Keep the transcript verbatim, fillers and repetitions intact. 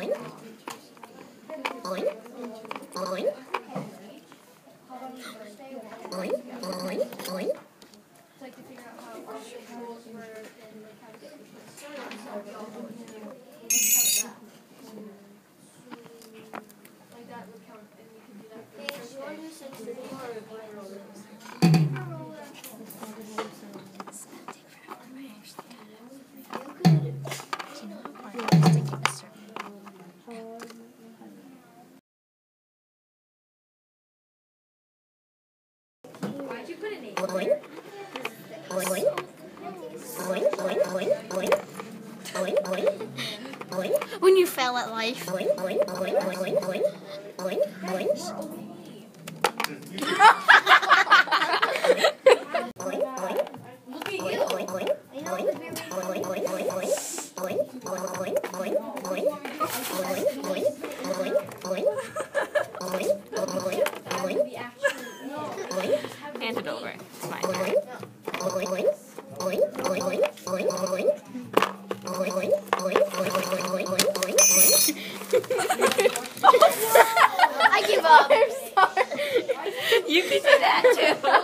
Why'd you put a name? When you fail at life. Hand it over. It's mine. I give up. You can do that too.